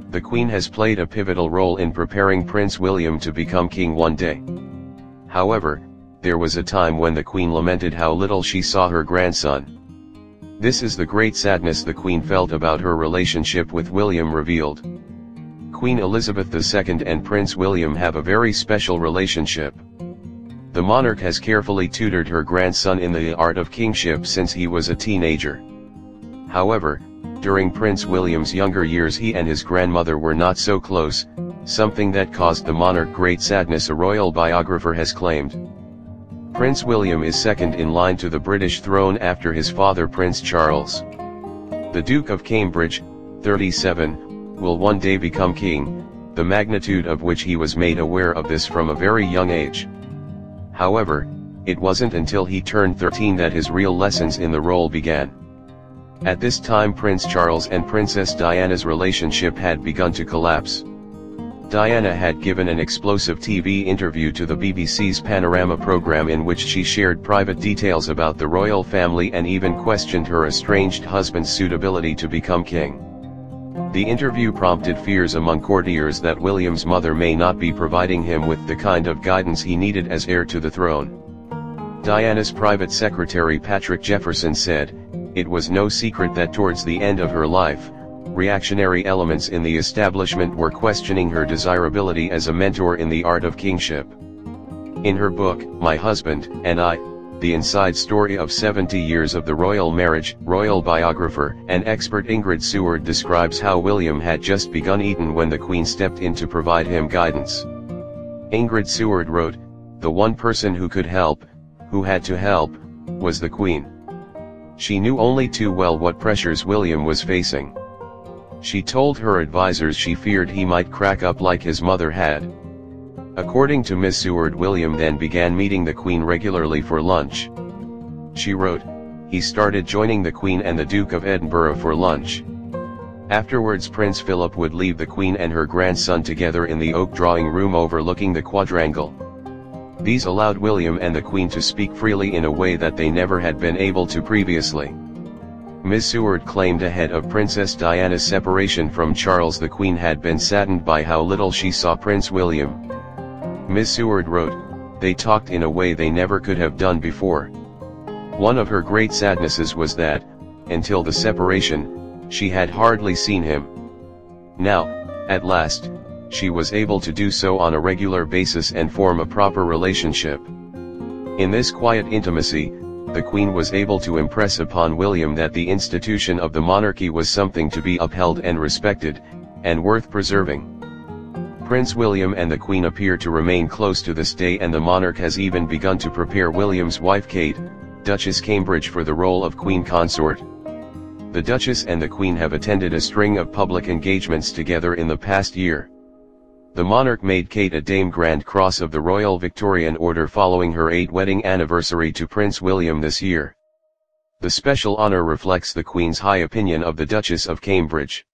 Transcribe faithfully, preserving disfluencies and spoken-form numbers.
The Queen has played a pivotal role in preparing Prince William to become king one day. However, there was a time when the Queen lamented how little she saw her grandson. This is the great sadness the Queen felt about her relationship with William revealed. Queen Elizabeth the Second and Prince William have a very special relationship. The monarch has carefully tutored her grandson in the art of kingship since he was a teenager. However, during Prince William's younger years he and his grandmother were not so close, something that caused the monarch great sadness, a royal biographer has claimed. Prince William is second in line to the British throne after his father Prince Charles. The Duke of Cambridge, thirty-seven, will one day become king, the magnitude of which he was made aware of this from a very young age. However, it wasn't until he turned thirteen that his real lessons in the role began. At this time Prince Charles and Princess Diana's relationship had begun to collapse. Diana had given an explosive T V interview to the B B C's Panorama program in which she shared private details about the royal family and even questioned her estranged husband's suitability to become king. The interview prompted fears among courtiers that William's mother may not be providing him with the kind of guidance he needed as heir to the throne. Diana's private secretary Patrick Jefferson said, "It was no secret that towards the end of her life, reactionary elements in the establishment were questioning her desirability as a mentor in the art of kingship." In her book, My Husband and I, The Inside Story of seventy Years of the Royal Marriage, royal biographer and expert Ingrid Seward describes how William had just begun Eton when the Queen stepped in to provide him guidance. Ingrid Seward wrote, "The one person who could help, who had to help, was the Queen. She knew only too well what pressures William was facing. She told her advisors she feared he might crack up like his mother had." According to Miss Seward, William then began meeting the Queen regularly for lunch. She wrote, "He started joining the Queen and the Duke of Edinburgh for lunch. Afterwards Prince Philip would leave the Queen and her grandson together in the oak drawing room overlooking the quadrangle. These allowed William and the Queen to speak freely in a way that they never had been able to previously." Miss Seward claimed ahead of Princess Diana's separation from Charles the Queen had been saddened by how little she saw Prince William. Miss Seward wrote, "They talked in a way they never could have done before. One of her great sadnesses was that, until the separation, she had hardly seen him. Now, at last, she was able to do so on a regular basis and form a proper relationship." In this quiet intimacy, the Queen was able to impress upon William that the institution of the monarchy was something to be upheld and respected, and worth preserving. Prince William and the Queen appear to remain close to this day, and the monarch has even begun to prepare William's wife Kate, Duchess Cambridge, for the role of Queen Consort. The Duchess and the Queen have attended a string of public engagements together in the past year. The monarch made Kate a Dame Grand Cross of the Royal Victorian Order following her eighth wedding anniversary to Prince William this year. The special honor reflects the Queen's high opinion of the Duchess of Cambridge.